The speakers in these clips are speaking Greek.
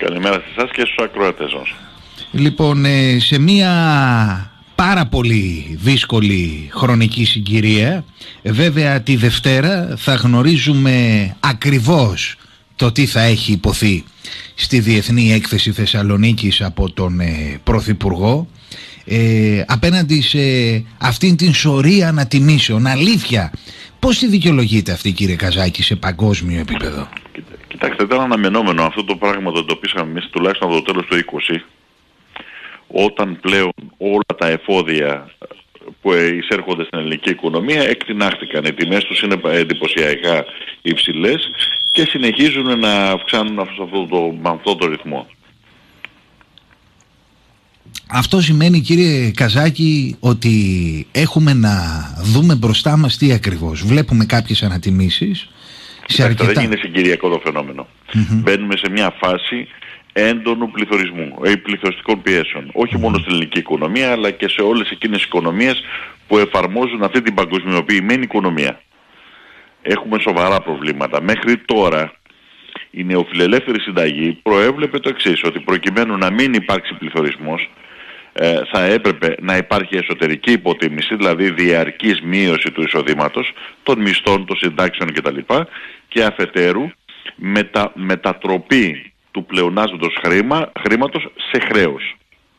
Καλημέρα σε εσάς και στους ακροατές μας. Λοιπόν, σε μία πάρα πολύ δύσκολη χρονική συγκυρία, βέβαια τη Δευτέρα θα γνωρίζουμε ακριβώς το τι θα έχει υποθεί στη Διεθνή Έκθεση Θεσσαλονίκης από τον Πρωθυπουργό, απέναντι σε αυτήν την σωρία ανατιμήσεων. Αλήθεια, πώς τη δικαιολογείται αυτή, κύριε Καζάκη, σε παγκόσμιο επίπεδο? Κοιτάξτε, ήταν αναμενόμενο αυτό το πράγμα, το εντοπίσαμε εμείς τουλάχιστον από το τέλος του 20, όταν πλέον όλα τα εφόδια που εισέρχονται στην ελληνική οικονομία εκτινάχθηκαν. Οι τιμές τους είναι εντυπωσιακά υψηλές και συνεχίζουν να αυξάνουν με αυτό το ρυθμό. Αυτό σημαίνει, κύριε Καζάκη, ότι έχουμε να δούμε μπροστά μας τι ακριβώς? Βλέπουμε κάποιες ανατιμήσεις σε αρκετά... Δεν είναι συγκυριακό το φαινόμενο. Μπαίνουμε σε μια φάση έντονου πληθωρισμού ή πληθωριστικών πιέσεων. Όχι μόνο στην ελληνική οικονομία, αλλά και σε όλες εκείνες τις οικονομίες που εφαρμόζουν αυτή την παγκοσμιοποιημένη οικονομία. Έχουμε σοβαρά προβλήματα. Μέχρι τώρα η νεοφιλελεύθερη συνταγή προέβλεπε το εξής, ότι προκειμένου να μην υπάρξει πληθωρισμός, θα έπρεπε να υπάρχει εσωτερική υποτίμηση, δηλαδή διαρκής μείωση του εισοδήματος, των μισθών, των συντάξεων κτλ. Και αφετέρου μετατροπή του πλεονάσματος χρήματος σε χρέος.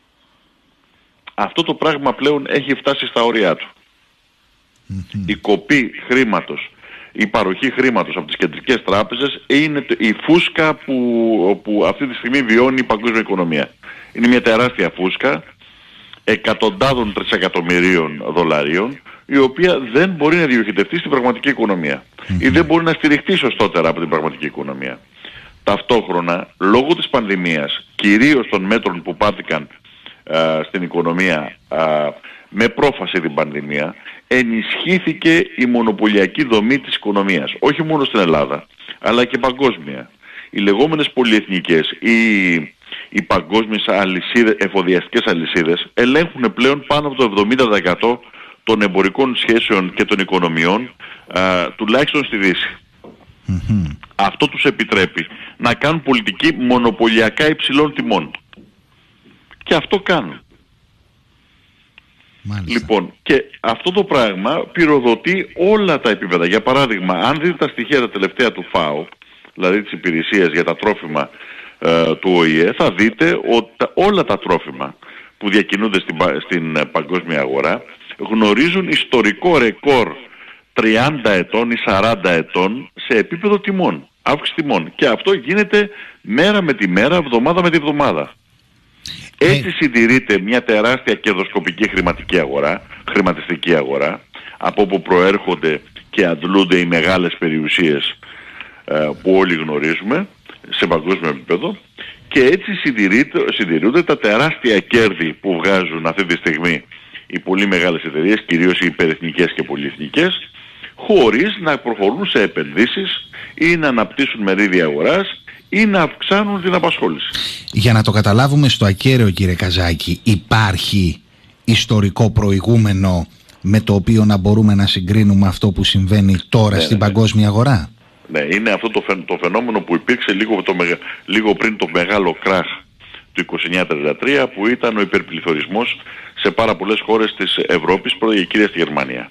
Αυτό το πράγμα πλέον έχει φτάσει στα όρια του. Η κοπή χρήματος, η παροχή χρήματος από τις κεντρικές τράπεζες είναι η φούσκα που αυτή τη στιγμή βιώνει η παγκόσμια οικονομία. Είναι μια τεράστια φούσκα εκατοντάδων τρισεκατομμυρίων δολαρίων, η οποία δεν μπορεί να διοχετευτεί στην πραγματική οικονομία ή δεν μπορεί να στηριχτεί σωστότερα από την πραγματική οικονομία. Ταυτόχρονα, λόγω της πανδημίας, κυρίως των μέτρων που πάρθηκαν στην οικονομία με πρόφαση την πανδημία, ενισχύθηκε η μονοπωλιακή δομή της οικονομίας, όχι μόνο στην Ελλάδα, αλλά και παγκόσμια. Οι λεγόμενες πολυεθνικές ή οι παγκόσμιες εφοδιαστικές αλυσίδες ελέγχουν πλέον πάνω από το 70% των εμπορικών σχέσεων και των οικονομιών, τουλάχιστον στη Δύση. Αυτό τους επιτρέπει να κάνουν πολιτική μονοπωλιακά υψηλών τιμών. Και αυτό κάνουν. Μάλιστα. Λοιπόν, και αυτό το πράγμα πυροδοτεί όλα τα επίπεδα. Για παράδειγμα, αν δείτε τα στοιχεία τα τελευταία του ΦΑΟ, δηλαδή της υπηρεσίας για τα τρόφιμα του ΟΗΕ, θα δείτε ότι όλα τα τρόφιμα που διακινούνται στην παγκόσμια αγορά γνωρίζουν ιστορικό ρεκόρ 30 ετών ή 40 ετών σε επίπεδο τιμών, αύξηση τιμών. Και αυτό γίνεται μέρα με τη μέρα, εβδομάδα με τη εβδομάδα. Έτσι συντηρείται μια τεράστια κερδοσκοπική χρηματιστική αγορά, από όπου προέρχονται και αντλούνται οι μεγάλες περιουσίες που όλοι γνωρίζουμε σε παγκόσμιο επίπεδο, και έτσι συντηρούνται τα τεράστια κέρδη που βγάζουν αυτή τη στιγμή οι πολύ μεγάλες εταιρείες, κυρίως οι υπερεθνικές και πολυεθνικές, χωρίς να προχωρούν σε επενδύσεις ή να αναπτύσσουν μερίδια αγοράς ή να αυξάνουν την απασχόληση. Για να το καταλάβουμε στο ακέραιο, κύριε Καζάκη, υπάρχει ιστορικό προηγούμενο με το οποίο να μπορούμε να συγκρίνουμε αυτό που συμβαίνει τώρα στην παγκόσμια αγορά? Ναι, είναι αυτό το φαινόμενο που υπήρξε λίγο πριν το μεγάλο κράχ του 29-33, που ήταν ο υπερπληθωρισμός σε πάρα πολλές χώρες της Ευρώπης, πρώτα και κυρίως στη Γερμανία.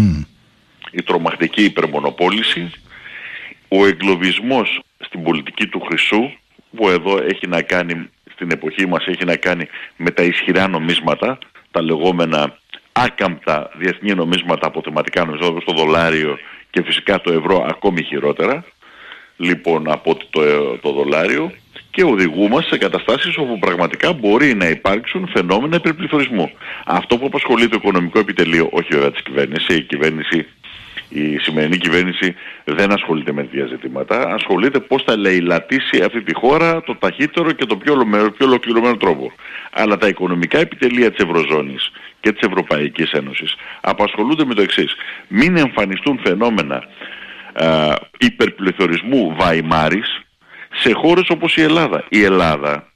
Η τρομακτική υπερμονοπόληση, ο εγκλωβισμός στην πολιτική του χρυσού, που εδώ έχει να κάνει, στην εποχή μας έχει να κάνει με τα ισχυρά νομίσματα, τα λεγόμενα άκαμπτα διεθνή νομίσματα, αποθεματικά νομίσματα όπως το δολάριο και φυσικά το ευρώ ακόμη χειρότερα, λοιπόν, από το δολάριο, και οδηγούμαστε σε καταστάσεις όπου πραγματικά μπορεί να υπάρξουν φαινόμενα υπερπληθωρισμού. Αυτό που απασχολεί το οικονομικό επιτελείο, όχι βέβαια της κυβέρνησης, η σημερινή κυβέρνηση δεν ασχολείται με τέτοια ζητήματα, ασχολείται πώς θα λαιλατίσει αυτή τη χώρα το ταχύτερο και το πιο ολοκληρωμένο τρόπο. Αλλά τα οικονομικά επιτελεία της Ευρωζώνης και της Ευρωπαϊκής Ένωσης απασχολούνται με το εξής: μην εμφανιστούν φαινόμενα υπερπληθωρισμού Βαϊμάρης σε χώρες όπως η Ελλάδα. Η Ελλάδα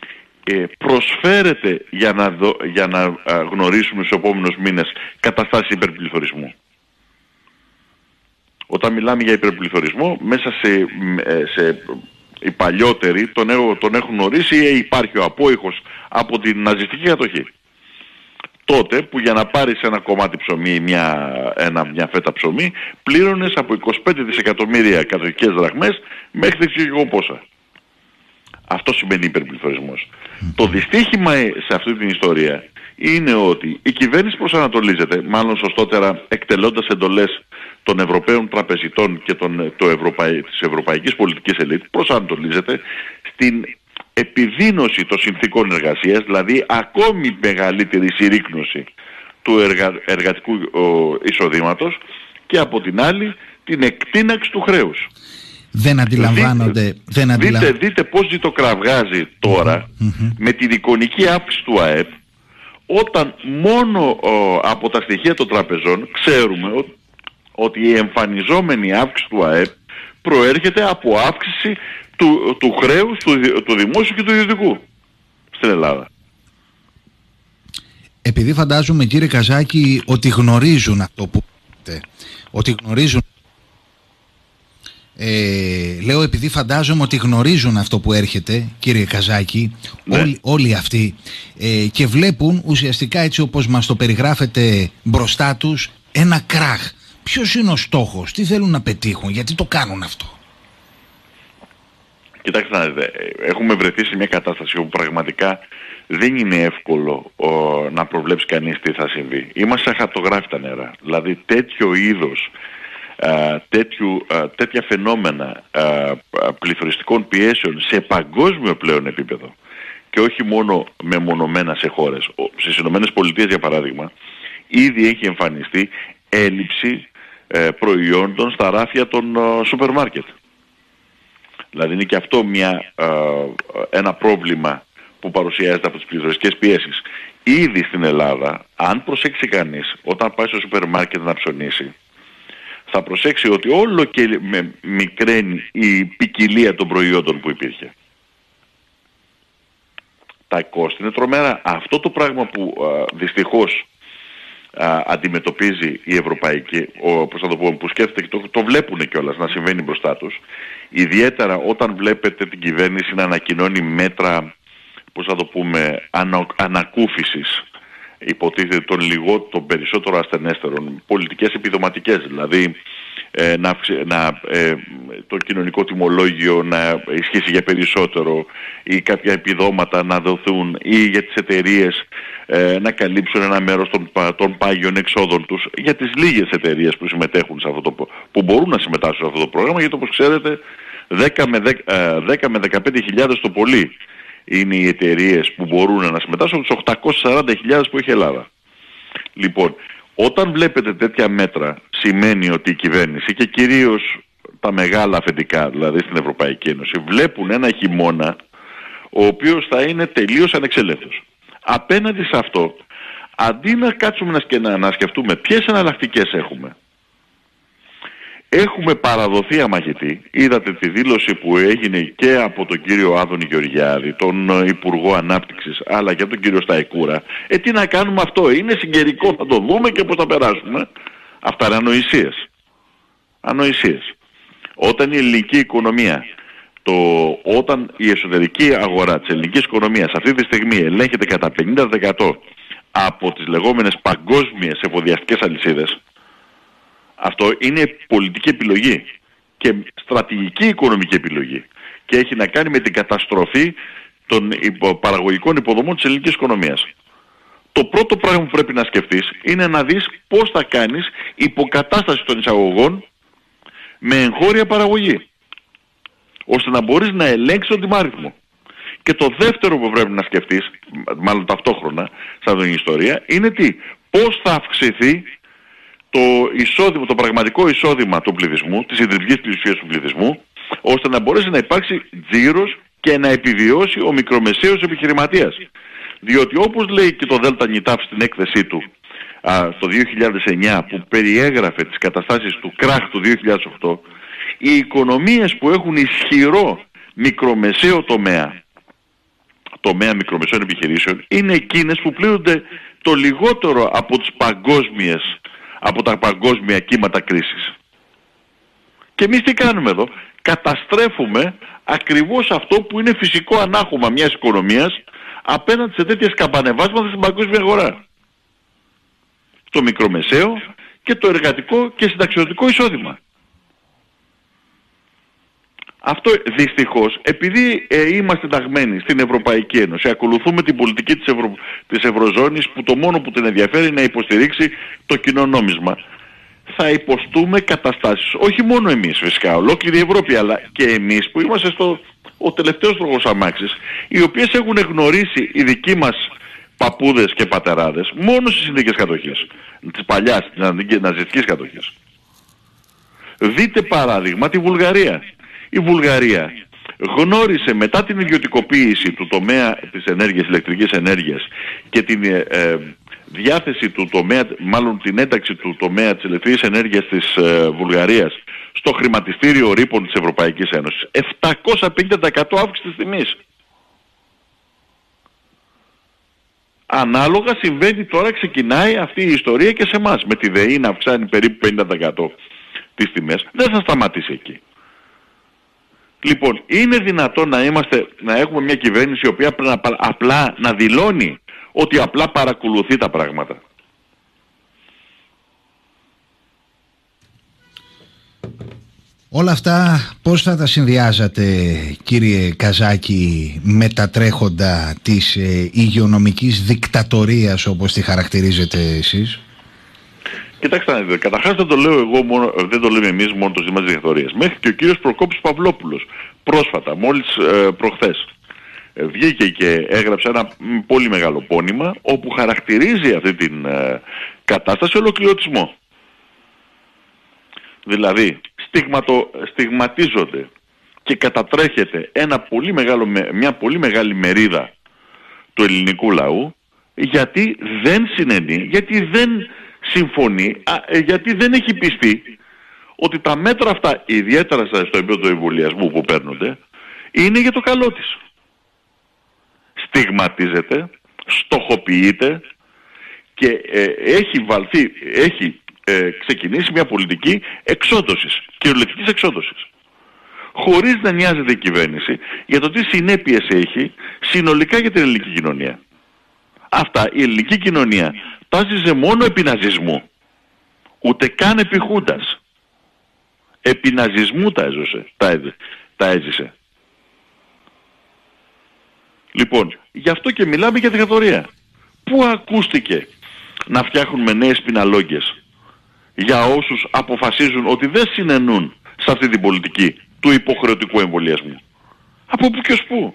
προσφέρεται για να γνωρίσουμε στους επόμενους μήνες καταστάσεις υπερπληθωρισμού. Όταν μιλάμε για υπερπληθωρισμό, μέσα σε Οι παλιότεροι τον έχουν ορίσει υπάρχει ο απόϊχος από την ναζιστική κατοχή. Τότε που για να πάρεις ένα κομμάτι ψωμί ή μια φέτα ψωμί πλήρωνες από 25 δισεκατομμύρια κατοχικές δραχμές μέχρι δεν ξέρω εγώ πόσα. Αυτό σημαίνει υπερπληθωρισμός. Το δυστύχημα σε αυτή την ιστορία είναι ότι η κυβέρνηση προσανατολίζεται, μάλλον σωστότερα εκτελώντας εντολές των Ευρωπαίων τραπεζιτών και της ευρωπαϊκής πολιτικής ελίτ, προσανατολίζεται στην επιδείνωση των συνθήκων εργασίας, δηλαδή ακόμη μεγαλύτερη συρρίκνωση του εργατικού εισοδήματος και από την άλλη την εκτείναξη του χρέους. Δεν αντιλαμβάνονται. Δείτε πώς ζητοκραυγάζει τώρα με την εικονική αύξηση του ΑΕΠ, όταν μόνο από τα στοιχεία των τραπεζών ξέρουμε ότι η εμφανιζόμενη αύξηση του ΑΕΠ προέρχεται από αύξηση του χρέους του δημόσιου και του ιδιωτικού στην Ελλάδα. Επειδή φαντάζομαι, κύριε Καζάκη, ότι γνωρίζουν αυτό που λέτε, ότι γνωρίζουν, λέω επειδή φαντάζομαι ότι γνωρίζουν αυτό που έρχεται, κύριε Καζάκη, ναι, όλοι αυτοί, και βλέπουν ουσιαστικά, έτσι όπως μας το περιγράφετε μπροστά τους, ένα κράχ. Ποιος είναι ο στόχος, τι θέλουν να πετύχουν, γιατί το κάνουν αυτό? Κοιτάξτε να δείτε, έχουμε βρεθεί σε μια κατάσταση όπου πραγματικά δεν είναι εύκολο να προβλέψει κανείς τι θα συμβεί. Είμαστε σαν χαρτογράφητα νερά. Δηλαδή τέτοιο είδος, τέτοια φαινόμενα πληθωριστικών πιέσεων σε παγκόσμιο πλέον επίπεδο και όχι μόνο μεμονωμένα σε χώρες. Στις ΗΠΑ, για παράδειγμα, ήδη έχει εμφανιστεί έλλειψη προϊόντων στα ράφια των σούπερ μάρκετ. Δηλαδή είναι και αυτό ένα πρόβλημα που παρουσιάζεται από τις πληθωριστικές πιέσεις. Ήδη στην Ελλάδα, αν προσέξει κανείς, όταν πάει στο σούπερ μάρκετ να ψωνίσει, θα προσέξει ότι όλο και μικραίνει η ποικιλία των προϊόντων που υπήρχε. Τα κόστη είναι τρομερά. Αυτό το πράγμα που δυστυχώς αντιμετωπίζει η ευρωπαϊκή, πώς θα το πούμε, που σκέφτεται και το βλέπουν κιόλας να συμβαίνει μπροστά τους, ιδιαίτερα όταν βλέπετε την κυβέρνηση να ανακοινώνει μέτρα, πώς θα το πούμε, ανακούφισης, υποτίθεται των περισσότερο ασθενέστερων, πολιτικές επιδοματικές, δηλαδή το κοινωνικό τιμολόγιο να ισχύσει για περισσότερο ή κάποια επιδόματα να δοθούν ή για τις εταιρείες να καλύψουν ένα μέρος των πάγιων εξόδων τους, για τις λίγες εταιρείες που συμμετέχουν σε που μπορούν να συμμετάσχουν σε αυτό το πρόγραμμα, γιατί όπως ξέρετε 10 με 15.000 το πολύ είναι οι εταιρείες που μπορούν να συμμετάσχουν από τις 840.000 που έχει η Ελλάδα. Λοιπόν, όταν βλέπετε τέτοια μέτρα, σημαίνει ότι η κυβέρνηση και κυρίως τα μεγάλα αφεντικά, δηλαδή στην Ευρωπαϊκή Ένωση, βλέπουν ένα χειμώνα ο οποίος θα είναι τελείως ανεξέλεγκτος. Απέναντι σε αυτό, αντί να κάτσουμε να σκεφτούμε ποιες εναλλακτικές έχουμε, έχουμε παραδοθεί αμαχητή. Είδατε τη δήλωση που έγινε και από τον κύριο Άδωνη Γεωργιάδη, τον Υπουργό Ανάπτυξης, αλλά και από τον κύριο Σταϊκούρα. Τι να κάνουμε αυτό, είναι συγκαιρικό, θα το δούμε και πώς θα περάσουμε. Αυτά είναι ανοησίες. Ανοησίες. Όταν η ελληνική οικονομία, όταν η εσωτερική αγορά της ελληνικής οικονομίας αυτή τη στιγμή ελέγχεται κατά 50% από τις λεγόμενες παγκόσμιες εφοδιαστικές αλυσίδες, αυτό είναι πολιτική επιλογή και στρατηγική οικονομική επιλογή και έχει να κάνει με την καταστροφή των παραγωγικών υποδομών της ελληνικής οικονομίας. Το πρώτο πράγμα που πρέπει να σκεφτείς είναι να δεις πώς θα κάνεις υποκατάσταση των εισαγωγών με εγχώρια παραγωγή, ώστε να μπορείς να ελέγξεις τον τιμάριθμο. Και το δεύτερο που πρέπει να σκεφτείς, μάλλον ταυτόχρονα σαν την ιστορία, είναι πώς θα αυξηθεί το πραγματικό εισόδημα του πληθυσμού, της ιδρυτικής πλειοψηφίας του πληθυσμού, ώστε να μπορέσει να υπάρξει τζίρος και να επιβιώσει ο μικρομεσαίος επιχειρηματίας. Διότι όπως λέει και το ΔΝΤ στην έκθεσή του το 2009 που περιέγραφε τις καταστάσεις του κράχ του 2008, οι οικονομίες που έχουν ισχυρό μικρομεσαίο τομέα μικρομεσαίων επιχειρήσεων, είναι εκείνες που πλήττονται το λιγότερο από τα παγκόσμια κύματα κρίσης. Και εμείς τι κάνουμε εδώ? Καταστρέφουμε ακριβώς αυτό που είναι φυσικό ανάχωμα μιας οικονομίας απέναντι σε τέτοιες καμπανεβάσματα στην παγκόσμια αγορά. Το μικρομεσαίο και το εργατικό και συνταξιωτικό εισόδημα. Αυτό δυστυχώς, επειδή είμαστε ταγμένοι στην Ευρωπαϊκή Ένωση, ακολουθούμε την πολιτική της Ευρωζώνης που το μόνο που την ενδιαφέρει είναι να υποστηρίξει το κοινό νόμισμα. Θα υποστούμε καταστάσεις, όχι μόνο εμείς φυσικά, ολόκληρη η Ευρώπη, αλλά και εμείς που είμαστε ο τελευταίος τροχός αμάξης, οι οποίες έχουν γνωρίσει οι δικοί μας παππούδες και πατεράδες μόνο στις συνθήκες κατοχής, της παλιάς, της ναζιστικής κατοχής. Δείτε παράδειγμα τη Βουλγαρία. Η Βουλγαρία γνώρισε μετά την ιδιωτικοποίηση του τομέα της ενέργειας, ηλεκτρικής ενέργειας και την διάθεση του τομέα, μάλλον την ένταξη του τομέα της ηλεκτρικής ενέργειας της Βουλγαρίας στο χρηματιστήριο ρήπων της Ευρωπαϊκής Ένωσης. 750% αύξηση της τιμής. Ανάλογα συμβαίνει τώρα, ξεκινάει αυτή η ιστορία και σε εμάς. Με τη ΔΕΗ να αυξάνει περίπου 50% τις τιμές. Δεν θα σταματήσει εκεί. Λοιπόν, είναι δυνατόν να έχουμε μια κυβέρνηση η οποία πρέπει απλά να δηλώνει ότι απλά παρακολουθεί τα πράγματα. Όλα αυτά πώς θα τα συνδυάζατε, κύριε Καζάκη, με τα τρέχοντα της υγειονομικής δικτατορίας όπως τη χαρακτηρίζετε εσείς? Κοιτάξτε, καταρχάς δεν το λέω εγώ μόνο, δεν το λέμε εμείς μόνο το ζήτημα της δικτατορίας. Μέχρι και ο κύριος Προκόπης Παυλόπουλος πρόσφατα, μόλις προχθές, βγήκε και έγραψε ένα πολύ μεγάλο πόνημα όπου χαρακτηρίζει αυτή την κατάσταση ολοκληρωτισμό. Δηλαδή στιγματίζονται και κατατρέχεται μια πολύ μεγάλη μερίδα του ελληνικού λαού γιατί δεν συνενεί, γιατί δεν συμφωνεί, γιατί δεν έχει πιστεί ότι τα μέτρα αυτά, ιδιαίτερα στο επίπεδο του εμβολιασμού που παίρνονται, είναι για το καλό της. Στιγματίζεται, στοχοποιείται και έχει ξεκινήσει μια πολιτική εξόντωσης, κυριολεκτικής εξόντωσης. Χωρίς να νοιάζεται η κυβέρνηση για το τι συνέπειες έχει συνολικά για την ελληνική κοινωνία. Αυτά η ελληνική κοινωνία τάζιζε μόνο επί ναζισμού, ούτε καν επί Χούντας. Επί ναζισμού τα έζησε. Λοιπόν, γι' αυτό και μιλάμε για δικτατορία. Πού ακούστηκε να φτιάχνουμε νέες πιναλόγγες για όσους αποφασίζουν ότι δεν συνενούν σε αυτή την πολιτική του υποχρεωτικού εμβολιασμού? Από πού και ως πού?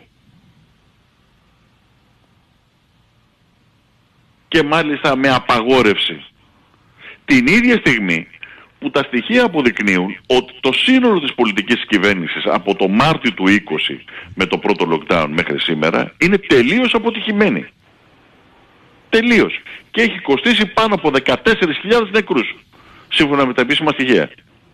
Και μάλιστα με απαγόρευση. Την ίδια στιγμή που τα στοιχεία αποδεικνύουν ότι το σύνολο της πολιτικής κυβέρνησης από το Μάρτιο του 20 με το πρώτο lockdown μέχρι σήμερα είναι τελείως αποτυχημένη. Τελείως. Και έχει κοστίσει πάνω από 14.000 νεκρούς, σύμφωνα με τα επίσημα στοιχεία.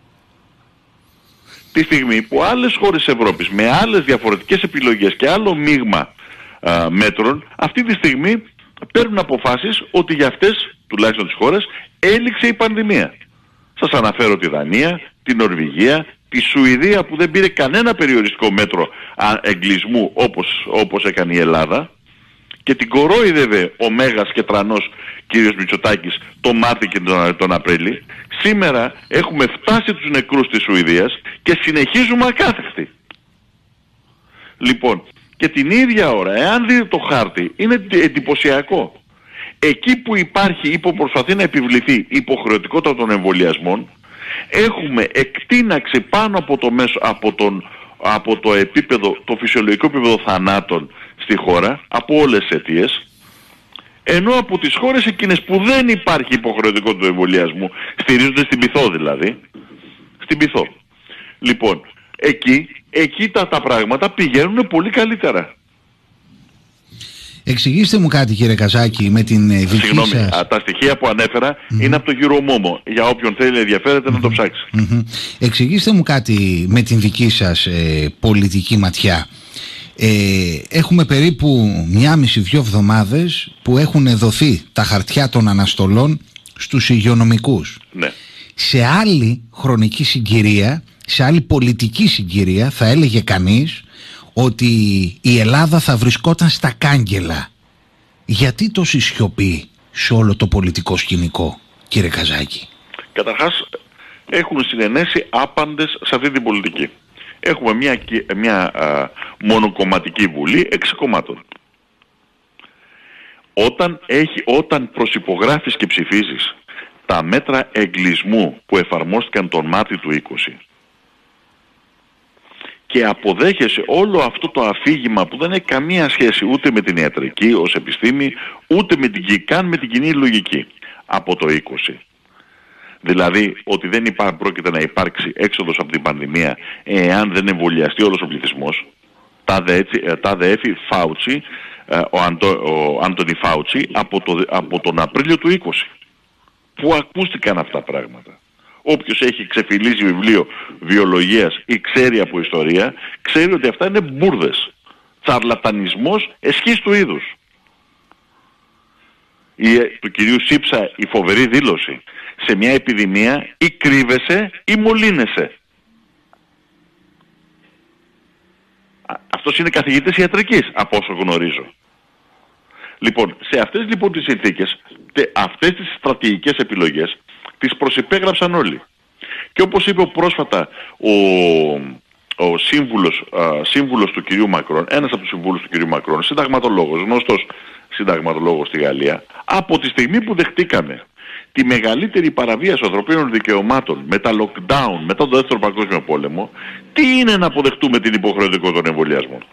Τη στιγμή που άλλες χώρες της Ευρώπης με άλλες διαφορετικές επιλογές και άλλο μείγμα μέτρων αυτή τη στιγμή παίρνουν αποφάσεις ότι για αυτές, τουλάχιστον τις χώρες, έληξε η πανδημία. Σας αναφέρω τη Δανία, την Νορβηγία, τη Σουηδία που δεν πήρε κανένα περιοριστικό μέτρο εγκλεισμού όπως έκανε η Ελλάδα και την κορόιδευε ο Μέγας και Τρανός κύριος Μητσοτάκης το Μάρτιο και τον Απρίλιο. Σήμερα έχουμε φτάσει τους νεκρούς της Σουηδίας και συνεχίζουμε ακάθεκτοι. Λοιπόν, και την ίδια ώρα, εάν δείτε το χάρτη, είναι εντυπωσιακό. Εκεί που υπάρχει ή που προσπαθεί να επιβληθεί η υποχρεωτικότητα των εμβολιασμών, έχουμε εκτείναξη πάνω από το επίπεδο, το φυσιολογικό επίπεδο θανάτων στη χώρα, από όλες τις αιτίες, ενώ από τις χώρες εκείνες που δεν υπάρχει υποχρεωτικότητα του εμβολιασμού, στηρίζονται στην πυθό δηλαδή, στην πυθό. Λοιπόν, εκεί τα πράγματα πηγαίνουν πολύ καλύτερα. Εξηγήστε μου κάτι, κύριε Καζάκη, με την δική σας... τα στοιχεία που ανέφερα είναι από το Euromonitor. Για όποιον θέλει ενδιαφέρεται να το ψάξει. Εξηγήστε μου κάτι με την δική σας πολιτική ματιά. Έχουμε περίπου 1,5-2 εβδομάδες που έχουν δοθεί τα χαρτιά των αναστολών στους υγειονομικούς. Ναι. Σε άλλη χρονική συγκυρία, σε άλλη πολιτική συγκυρία, θα έλεγε κανείς ότι η Ελλάδα θα βρισκόταν στα κάγκελα. Γιατί τόση σιωπή σε όλο το πολιτικό σκηνικό, κύριε Καζάκη? Καταρχάς, έχουν συνενέσει άπαντες σε αυτή την πολιτική. Έχουμε μια μονοκομματική βουλή 6 κομμάτων. Όταν προσυπογράφεις και ψηφίζεις τα μέτρα εγκλισμού που εφαρμόστηκαν τον Μάρτιο του 20 και αποδέχεσαι όλο αυτό το αφήγημα που δεν έχει καμία σχέση ούτε με την ιατρική ως επιστήμη, ούτε καν με την κοινή λογική από το 20, δηλαδή ότι δεν πρόκειται να υπάρξει έξοδος από την πανδημία εάν δεν εμβολιαστεί όλος ο πληθυσμός, τάδε έφη Φάουτσι, ο Άντονι Φάουτσι, από τον Απρίλιο του 20, που ακούστηκαν αυτά τα πράγματα. Όποιος έχει ξεφυλίσει βιβλίο βιολογίας ή ξέρει από ιστορία, ξέρει ότι αυτά είναι μπουρδες. Τσαρλατανισμός εσχής του είδους. Του κυρίου Σίψα η φοβερή δήλωση: σε μια επιδημία ή κρύβεσαι ή μολύνεσαι. Αυτός είναι καθηγητής ιατρικής, από όσο γνωρίζω. Λοιπόν, σε αυτές λοιπόν τις συνθήκες, αυτές τις στρατηγικές επιλογές τις προσυπέγραψαν όλοι. Και όπως είπε πρόσφατα ο σύμβουλος του κυρίου Μακρόν, ένας από τους συμβούλους του κυρίου Μακρόν, συνταγματολόγος, γνωστός συνταγματολόγος στη Γαλλία, από τη στιγμή που δεχτήκαμε τη μεγαλύτερη παραβίαση ανθρωπίνων δικαιωμάτων με τα lockdown μετά τον Δεύτερο Παγκόσμιο Πόλεμο, τι είναι να αποδεχτούμε την υποχρεωτικότητα των εμβολιασμών?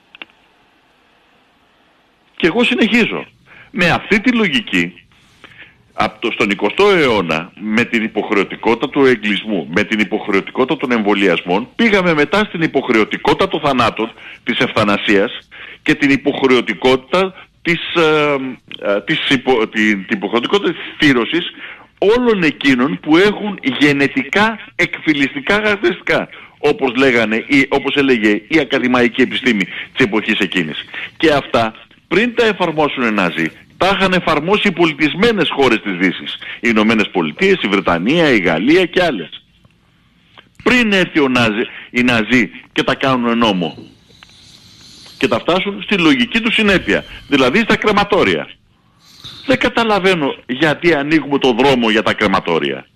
Και εγώ συνεχίζω. Με αυτή τη λογική, στον 20ο αιώνα, με την υποχρεωτικότητα του εγκλισμού, με την υποχρεωτικότητα των εμβολιασμών, πήγαμε μετά στην υποχρεωτικότητα των θανάτων, της ευθανασίας, και την υποχρεωτικότητα την υποχρεωτικότητα της θύρωσης όλων εκείνων που έχουν γενετικά εκφυλιστικά χαρακτηριστικά, όπως έλεγε η ακαδημαϊκή επιστήμη της εποχής εκείνης. Και αυτά, πριν τα εφαρμόσουν οι Ναζί, τα είχαν εφαρμόσει οι πολιτισμένες χώρες της Δύσης. Οι Ηνωμένες Πολιτείες, η Βρετανία, η Γαλλία και άλλες. Πριν έρθει οι Ναζί και τα κάνουν νόμο. Και τα φτάσουν στη λογική του συνέπεια. Δηλαδή στα κρεματόρια. Δεν καταλαβαίνω γιατί ανοίγουμε το δρόμο για τα κρεματόρια.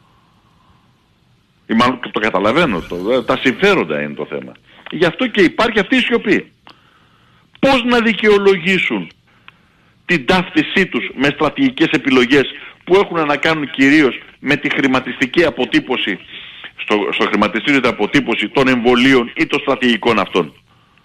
Ή μάλλον το καταλαβαίνω. Τα συμφέροντα είναι το θέμα. Γι' αυτό και υπάρχει αυτή η σιωπή. Πώς να δικαιολογήσουν την ταύτισή τους με στρατηγικές επιλογές που έχουν να κάνουν κυρίως με τη χρηματιστική αποτύπωση, στο χρηματιστήριο την αποτύπωση των εμβολίων ή των στρατηγικών αυτών?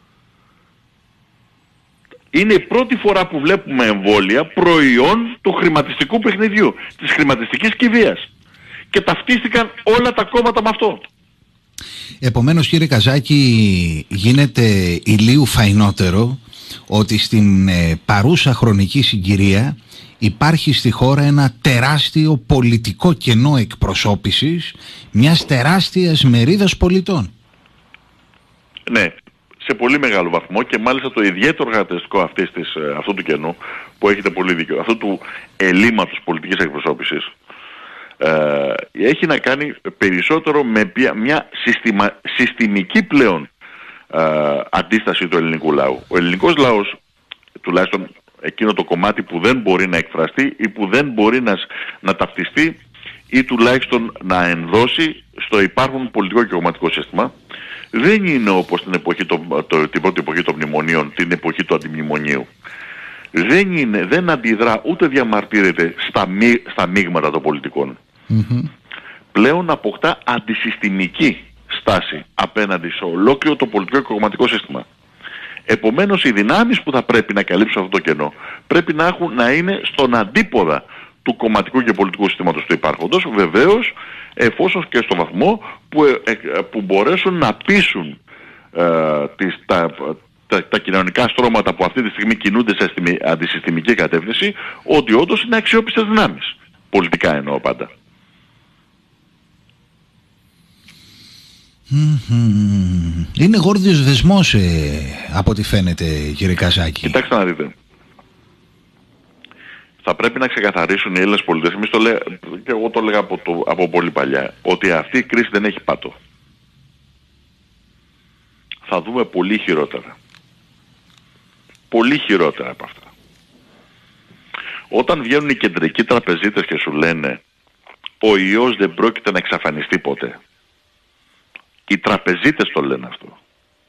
Είναι η πρώτη φορά που βλέπουμε εμβόλια προϊόν του χρηματιστικού παιχνιδιού, της χρηματιστικής κηδείας. Και ταυτίστηκαν όλα τα κόμματα με αυτό. Επομένως, κύριε Καζάκη, γίνεται ηλίου φαϊνότερο ότι στην παρούσα χρονική συγκυρία υπάρχει στη χώρα ένα τεράστιο πολιτικό κενό εκπροσώπησης μιας τεράστιας μερίδας πολιτών. Ναι, σε πολύ μεγάλο βαθμό, και μάλιστα το ιδιαίτερο χαρακτηριστικό αυτού του κενού, που έχετε πολύ δίκιο, αυτού του ελλείμματος πολιτικής εκπροσώπησης, έχει να κάνει περισσότερο με μια συστημική πλέον αντίσταση του ελληνικού λαού. Ο ελληνικός λαός, τουλάχιστον εκείνο το κομμάτι που δεν μπορεί να εκφραστεί ή που δεν μπορεί να ταυτιστεί ή τουλάχιστον να ενδώσει στο υπάρχον πολιτικό και κομματικό σύστημα, δεν είναι όπως την πρώτη εποχή των μνημονίων, την εποχή του αντιμνημονίου. Δεν αντιδρά ούτε διαμαρτύρεται στα μείγματα των πολιτικών. Mm-hmm. Πλέον αποκτά αντισυστημική στάση απέναντι σε ολόκληρο το πολιτικό και κομματικό σύστημα. Επομένως, οι δυνάμεις που θα πρέπει να καλύψουν αυτό το κενό πρέπει να είναι στον αντίποδα του κομματικού και πολιτικού συστήματος του υπάρχοντος, βεβαίως εφόσον και στο βαθμό που μπορέσουν να πείσουν τα κοινωνικά στρώματα που αυτή τη στιγμή κινούνται σε αντισυστημική κατεύθυνση, ότι όντως είναι αξιόπιστες δυνάμεις. Πολιτικά εννοώ πάντα. Είναι γόρδιος δεσμός από ό,τι φαίνεται, κύριε Καζάκη. Κοιτάξτε να δείτε. θα πρέπει να ξεκαθαρίσουν οι Έλληνες πολίτες, και εγώ το έλεγα από πολύ παλιά, ότι αυτή η κρίση δεν έχει πάτο. Θα δούμε πολύ χειρότερα. Πολύ χειρότερα από αυτά. Όταν βγαίνουν οι κεντρικοί τραπεζίτες και σου λένε ο ιός δεν πρόκειται να εξαφανιστεί ποτέ. Οι τραπεζίτες το λένε αυτό.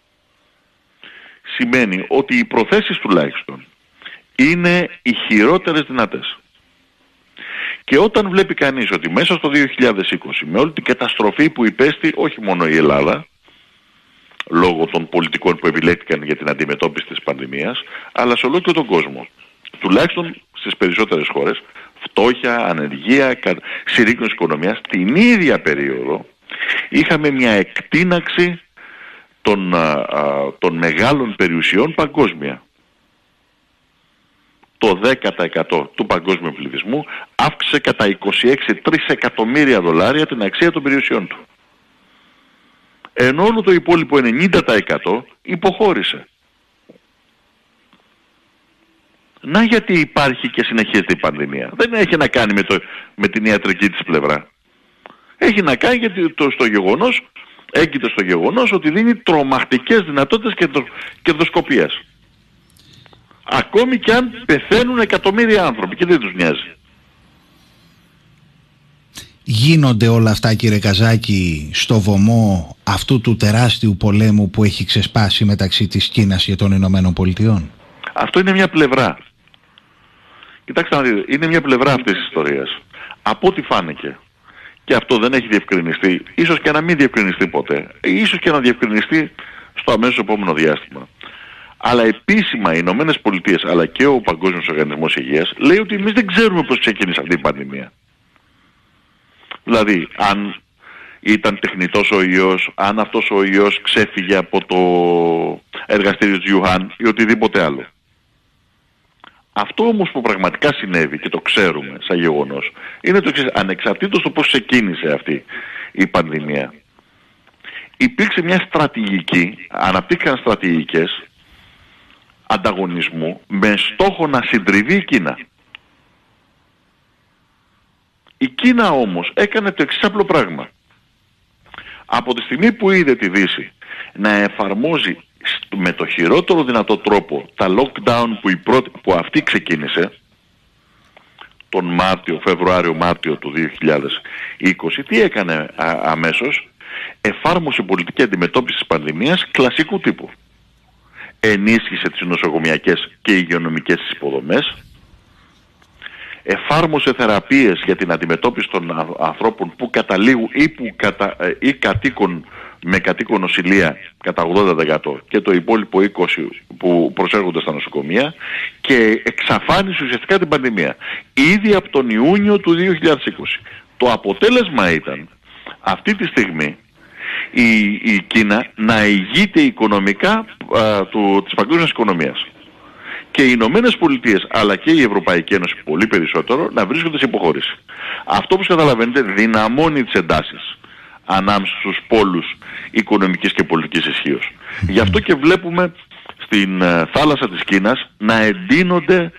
Σημαίνει ότι οι προθέσεις τουλάχιστον είναι οι χειρότερες δυνατές. Και όταν βλέπει κανείς ότι μέσα στο 2020 με όλη την καταστροφή που υπέστη όχι μόνο η Ελλάδα, λόγω των πολιτικών που επιλέχθηκαν για την αντιμετώπιση της πανδημίας, αλλά σε ολόκληρο τον κόσμο, τουλάχιστον στις περισσότερες χώρες, φτώχεια, ανεργία, συρρήκνωση οικονομίας, την ίδια περίοδο είχαμε μια εκτείναξη των μεγάλων περιουσιών παγκόσμια. Το 10% του παγκόσμιου πληθυσμού αύξησε κατά 26 εκατομμύρια δολάρια την αξία των περιουσιών του. Ενώ όλο το υπόλοιπο 90% υποχώρησε. Να γιατί υπάρχει και συνεχίζεται η πανδημία. Δεν έχει να κάνει με την ιατρική της πλευρά. Έχει να κάνει έγκυται στο γεγονός ότι δίνει τρομακτικές δυνατότητες κερδοσκοπίας. Ακόμη και αν πεθαίνουν εκατομμύρια άνθρωποι και δεν τους νοιάζει. Γίνονται όλα αυτά, κύριε Καζάκη, στο βωμό αυτού του τεράστιου πολέμου που έχει ξεσπάσει μεταξύ της Κίνας και των Ηνωμένων Πολιτειών? Αυτό είναι μια πλευρά. Κοιτάξτε να δείτε, είναι μια πλευρά αυτής της ιστορίας. Από ό,τι φάνηκε, και αυτό δεν έχει διευκρινιστεί, ίσως και να μην διευκρινιστεί ποτέ, ίσως και να διευκρινιστεί στο αμέσως επόμενο διάστημα. Αλλά επίσημα οι Ηνωμένες Πολιτείες αλλά και ο Παγκόσμιος Οργανισμός Υγείας λέει ότι εμείς δεν ξέρουμε πώς ξεκίνησε αυτή η πανδημία. Δηλαδή, αν ήταν τεχνητός ο ιός, αν αυτός ο ιός ξέφυγε από το εργαστήριο του Ιουχάν ή οτιδήποτε άλλο. Αυτό όμως που πραγματικά συνέβη και το ξέρουμε σαν γεγονός είναι το εξής: ανεξαρτήτως του πώς ξεκίνησε αυτή η πανδημία, υπήρξε μια στρατηγική, αναπτύχθηκαν στρατηγικές ανταγωνισμού με στόχο να συντριβεί η Κίνα. Η Κίνα όμως έκανε το εξής απλό πράγμα. Από τη στιγμή που είδε τη Δύση να εφαρμόζει με το χειρότερο δυνατό τρόπο τα lockdown που αυτή ξεκίνησε τον Φεβρουάριο-Μάρτιο του 2020, τι έκανε αμέσως? Εφάρμοσε πολιτική αντιμετώπιση της πανδημίας κλασικού τύπου. Ενίσχυσε τις νοσοκομιακές και υγειονομικές υποδομές, εφάρμοσε θεραπείες για την αντιμετώπιση των ανθρώπων που καταλήγουν ή κατοίκουν με κατοίκον νοσηλεία κατά 80% και το υπόλοιπο 20% που προσέρχονται στα νοσοκομεία, και εξαφάνισε ουσιαστικά την πανδημία ήδη από τον Ιούνιο του 2020. Το αποτέλεσμα ήταν αυτή τη στιγμή η Κίνα να ηγείται οικονομικά της παγκόσμιας οικονομίας και οι Ηνωμένες Πολιτείες αλλά και η Ευρωπαϊκή Ένωση πολύ περισσότερο να βρίσκονται σε υποχώρηση. Αυτό, όπως καταλαβαίνετε, δυναμώνει τις εντάσεις ανάμεσα στους πόλους οικονομικής και πολιτικής ισχύως. Γι' αυτό και βλέπουμε στην θάλασσα της Κίνας να εντείνονται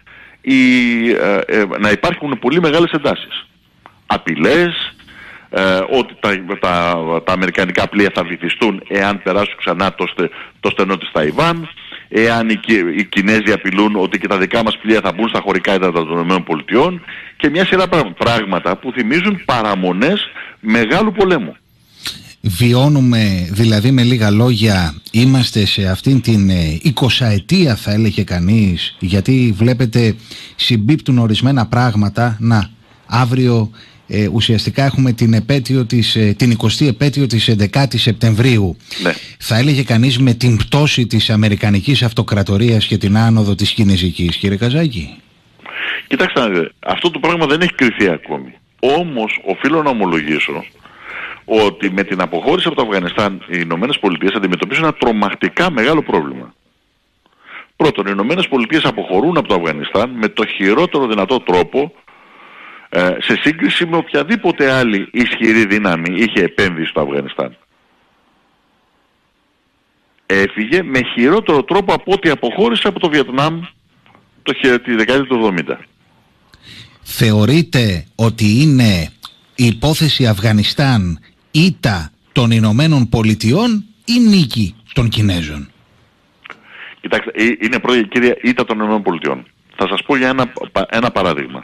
να υπάρχουν πολύ μεγάλες εντάσεις. Απειλές, ότι τα αμερικανικά πλοία θα βυθιστούν εάν περάσουν ξανά το στενό της Ταϊβάν, εάν οι Κινέζοι απειλούν ότι και τα δικά μας πλοία θα μπουν στα χωρικά ύδατα των ΗΠΑ, και μια σειρά πράγματα που θυμίζουν παραμονές μεγάλου πολέμου. Βιώνουμε δηλαδή, με λίγα λόγια, είμαστε σε αυτήν την 20ετία, θα έλεγε κανείς, γιατί βλέπετε συμπίπτουν ορισμένα πράγματα. Να, αύριο ουσιαστικά έχουμε την 20η επέτειο της 11ης Σεπτεμβρίου. Ναι. Θα έλεγε κανείς με την πτώση της Αμερικανικής Αυτοκρατορίας και την άνοδο της Κινεζικής, κύριε Καζάκη. Κοιτάξτε, αυτό το πράγμα δεν έχει κριθεί ακόμη. Όμως οφείλω να ομολογήσω ότι με την αποχώρηση από το Αφγανιστάν οι Ηνωμένες Πολιτείες αντιμετωπίζουν ένα τρομακτικά μεγάλο πρόβλημα. Πρώτον, οι Ηνωμένες Πολιτείες αποχωρούν από το Αφγανιστάν με το χειρότερο δυνατό τρόπο σε σύγκριση με οποιαδήποτε άλλη ισχυρή δύναμη είχε επένδυση στο Αφγανιστάν. Έφυγε με χειρότερο τρόπο από ό,τι αποχώρησε από το Βιετνάμ τη δεκαετία του 70. θεωρείτε ότι είναι η υπόθεση Αφγανιστάν ήττα των Ηνωμένων Πολιτειών ή νίκη των Κινέζων? Κοιτάξτε, είναι πρώτη, κύριε, ήττα των Ηνωμένων Πολιτειών. Θα σας πω για ένα παράδειγμα.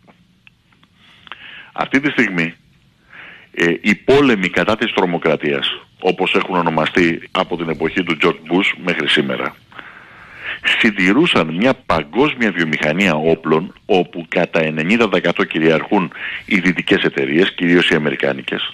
Αυτή τη στιγμή οι πόλεμοι κατά της τρομοκρατίας, όπως έχουν ονομαστεί από την εποχή του George Bush μέχρι σήμερα, συντηρούσαν μια παγκόσμια βιομηχανία όπλων, όπου κατά 90% κυριαρχούν οι δυτικές εταιρείες, κυρίως οι αμερικάνικες.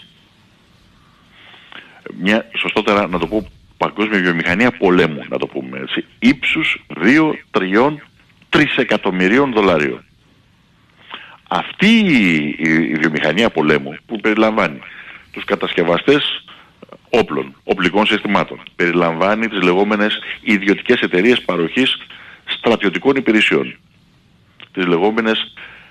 Μια, σωστότερα να το πω, παγκόσμια βιομηχανία πολέμου, να το πούμε έτσι, ύψους 2, 3, 3 εκατομμυρίων δολαρίων. Αυτή η βιομηχανία πολέμου, που περιλαμβάνει τους κατασκευαστές όπλων, οπλικών συστημάτων, περιλαμβάνει τις λεγόμενες ιδιωτικές εταιρείες παροχής στρατιωτικών υπηρεσιών, τις λεγόμενες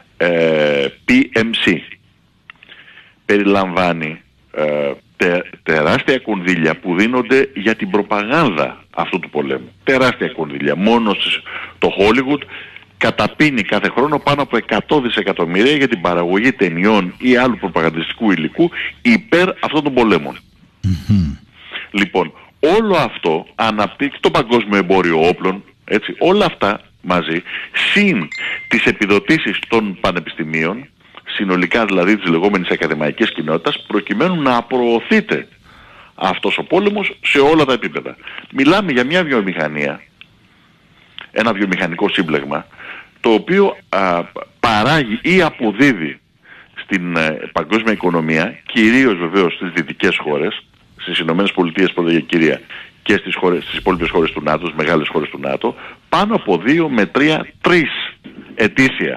PMC, περιλαμβάνει τεράστια κονδύλια που δίνονται για την προπαγάνδα αυτού του πολέμου. Τεράστια κονδύλια. Μόνο το Hollywood καταπίνει κάθε χρόνο πάνω από 100 δισεκατομμύρια για την παραγωγή ταινιών ή άλλου προπαγανδιστικού υλικού υπέρ αυτών των πολέμων. Λοιπόν, όλο αυτό αναπτύξει το παγκόσμιο εμπόριο όπλων, έτσι, όλα αυτά μαζί, συν τις επιδοτήσεις των πανεπιστημίων, συνολικά δηλαδή της λεγόμενης ακαδημαϊκής κοινότητας, προκειμένου να προωθείται αυτός ο πόλεμος σε όλα τα επίπεδα. Μιλάμε για μια βιομηχανία, ένα βιομηχανικό σύμπλεγμα, το οποίο παράγει ή αποδίδει στην παγκόσμια οικονομία, κυρίως βεβαίως στις δυτικές χώρες, στις Ηνωμένες Πολιτείες πρώτα για κυρία, και στις υπόλοιπες χώρες του ΝΑΤΟ, στις μεγάλες χώρες του ΝΑΤΟ, πάνω από 2 με 3 ετήσια.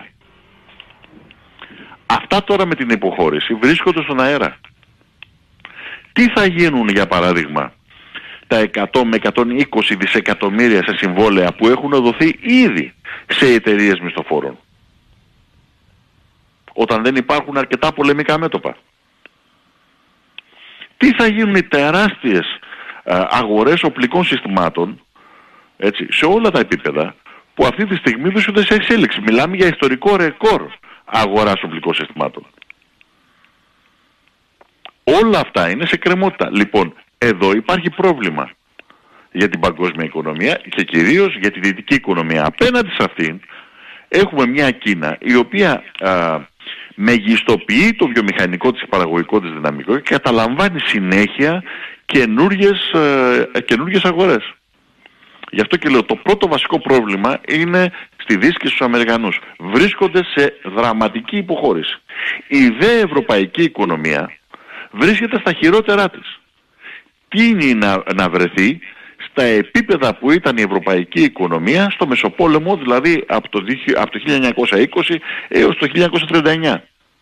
Αυτά τώρα με την υποχώρηση βρίσκονται στον αέρα. Τι θα γίνουν, για παράδειγμα, τα 100 με 120 δισεκατομμύρια σε συμβόλαια που έχουν δοθεί ήδη σε εταιρείες μισθοφόρων, όταν δεν υπάρχουν αρκετά πολεμικά μέτωπα? Τι θα γίνουν οι τεράστιες αγορές οπλικών συστημάτων, έτσι, σε όλα τα επίπεδα, που αυτή τη στιγμή βρίσκονται σε εξέλιξη? Μιλάμε για ιστορικό ρεκόρ αγοράς οπλικών συστημάτων. Όλα αυτά είναι σε κρεμότητα. Λοιπόν, εδώ υπάρχει πρόβλημα για την παγκόσμια οικονομία και κυρίως για τη δυτική οικονομία. Απέναντι σε αυτήν έχουμε μια Κίνα η οποία μεγιστοποιεί το βιομηχανικό της παραγωγικό της δυναμικό και καταλαμβάνει συνέχεια καινούργιες αγορές. Γι' αυτό και λέω, το πρώτο βασικό πρόβλημα είναι στη Δύση και στους Αμερικανούς. Βρίσκονται σε δραματική υποχώρηση. Η δε ευρωπαϊκή οικονομία βρίσκεται στα χειρότερά της. Τι είναι να βρεθεί στα επίπεδα που ήταν η ευρωπαϊκή οικονομία στο Μεσοπόλεμο, δηλαδή από το 1920 έως το 1939.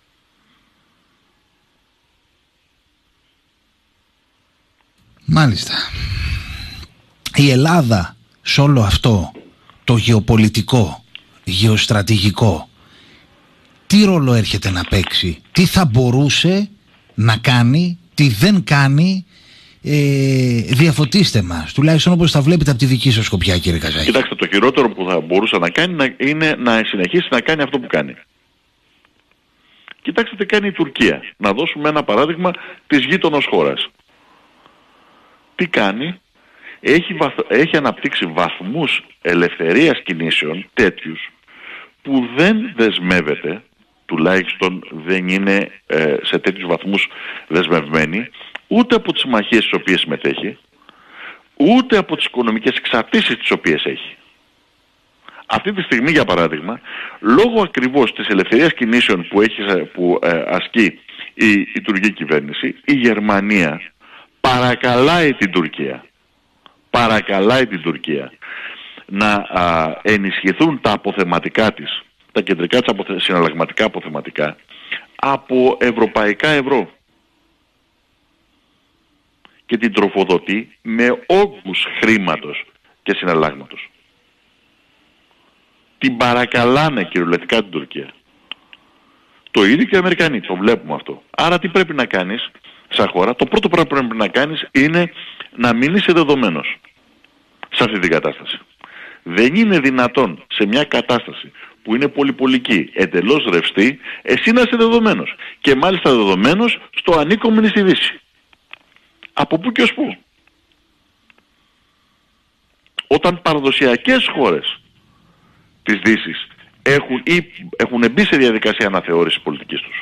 Μάλιστα. Η Ελλάδα σε όλο αυτό το γεωπολιτικό, γεωστρατηγικό, τι ρόλο έρχεται να παίξει? Τι θα μπορούσε να κάνει, τι δεν κάνει? Διαφωτίστε μας, τουλάχιστον όπως τα βλέπετε από τη δική σας σκοπιά, κύριε Καζάκη. Κοιτάξτε, το χειρότερο που θα μπορούσε να κάνει είναι να συνεχίσει να κάνει αυτό που κάνει. Κοιτάξτε τι κάνει η Τουρκία. Να δώσουμε ένα παράδειγμα της γείτονος χώρας. Τι κάνει? Έχει αναπτύξει βαθμούς ελευθερίας κινήσεων τέτοιους που δεν δεσμεύεται, τουλάχιστον δεν είναι σε τέτοιους βαθμούς δεσμευμένη, ούτε από τις συμμαχίες στις οποίες συμμετέχει, ούτε από τις οικονομικές εξαρτήσεις τις οποίες έχει. Αυτή τη στιγμή, για παράδειγμα, λόγω ακριβώς της ελευθερίας κινήσεων που ασκεί η τουρκική κυβέρνηση, η Γερμανία παρακαλάει την Τουρκία να ενισχυθούν τα αποθεματικά της, τα κεντρικά της συναλλαγματικά αποθεματικά, από ευρωπαϊκά ευρώ, και την τροφοδοτεί με όγκους χρήματος και συναλλάγματος. Την παρακαλάνε κυριολεκτικά την Τουρκία. Το ίδιο και οι Αμερικανοί, το βλέπουμε αυτό. Άρα τι πρέπει να κάνεις σαν χώρα? Το πρώτο πράγμα που πρέπει να κάνεις είναι να μην είσαι δεδομένος σε αυτή την κατάσταση. Δεν είναι δυνατόν σε μια κατάσταση που είναι πολυπολική, εντελώς ρευστή, εσύ να είσαι δεδομένος. Και μάλιστα δεδομένος στο ανήκομενη στη Δύση. Από πού και ως πού. Όταν παραδοσιακές χώρες της Δύσης έχουν μπει σε διαδικασία αναθεώρησης πολιτικής τους.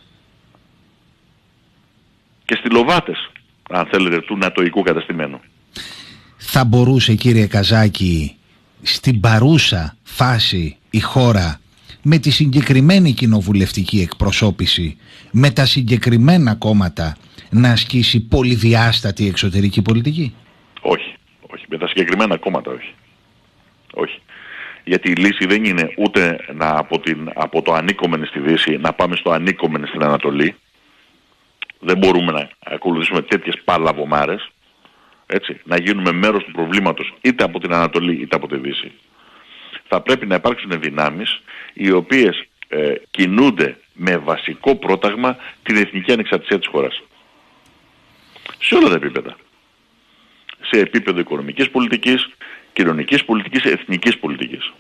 Και στυλοβάτες, αν θέλετε, του νατοϊκού καταστημένου. Θα μπορούσε, κύριε Καζάκη, στην παρούσα φάση η χώρα με τη συγκεκριμένη κοινοβουλευτική εκπροσώπηση, με τα συγκεκριμένα κόμματα, να ασκήσει πολυδιάστατη εξωτερική πολιτική? Όχι. Με τα συγκεκριμένα κόμματα όχι. Όχι. Γιατί η λύση δεν είναι ούτε από το ανήκομενο στη Δύση να πάμε στο ανήκομενο στην Ανατολή. Δεν μπορούμε να ακολουθήσουμε τέτοιες παλαβομάρες. Έτσι, να γίνουμε μέρος του προβλήματος είτε από την Ανατολή είτε από τη Δύση. Θα πρέπει να υπάρξουν δυνάμεις οι οποίες κινούνται με βασικό πρόταγμα την εθνική ανεξαρτησία της χώρας. Σε όλα τα επίπεδα. Σε επίπεδο οικονομικής πολιτικής, κοινωνικής πολιτικής, εθνικής πολιτικής.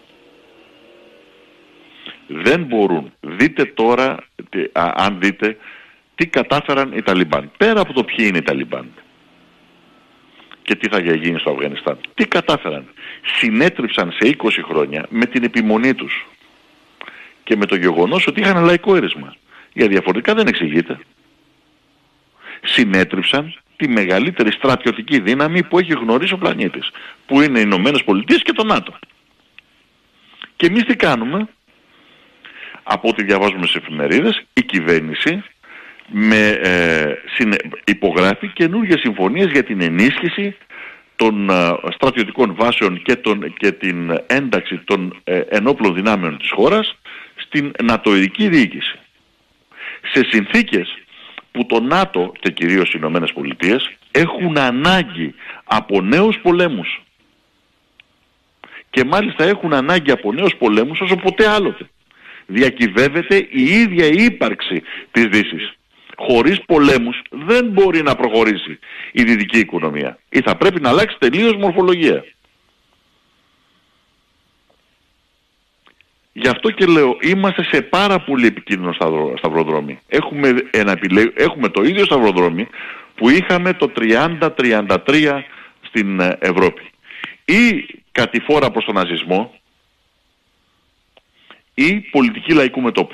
Δεν μπορούν. Δείτε τώρα, αν δείτε, τι κατάφεραν οι Ταλιμπάν. Πέρα από το ποιοι είναι οι Ταλιμπάν και τι θα γίνει στο Αφγανιστάν. Τι κατάφεραν. Συνέτριψαν σε 20 χρόνια με την επιμονή τους και με το γεγονός ότι είχαν λαϊκό αίρισμα. Για διαφορετικά δεν εξηγείται. Συνέτριψαν τη μεγαλύτερη στρατιωτική δύναμη που έχει γνωρίσει ο πλανήτης, που είναι οι Ηνωμένες Πολιτείες και το ΝΑΤΟ. Και εμείς τι κάνουμε? Από ό,τι διαβάζουμε στις εφημερίδες, η κυβέρνηση υπογράφει καινούργιες συμφωνίες για την ενίσχυση των στρατιωτικών βάσεων και την ένταξη των ενόπλων δυνάμεων της χώρας στην νατοϊκή διοίκηση. Σε συνθήκες που το ΝΑΤΟ και κυρίως οι Ηνωμένες Πολιτείες έχουν ανάγκη από νέους πολέμους. Και μάλιστα έχουν ανάγκη από νέους πολέμους όσο ποτέ άλλοτε. Διακυβεύεται η ίδια η ύπαρξη της Δύσης. Χωρίς πολέμους δεν μπορεί να προχωρήσει η δυτική οικονομία. Ή θα πρέπει να αλλάξει τελείως μορφολογία. Γι' αυτό και λέω, είμαστε σε πάρα πολύ επικίνδυνο σταυροδρόμι. Έχουμε το ίδιο σταυροδρόμι που είχαμε το 30-33 στην Ευρώπη. Ή κατηφόρα προς τον ναζισμό ή πολιτική λαϊκού μετώπου.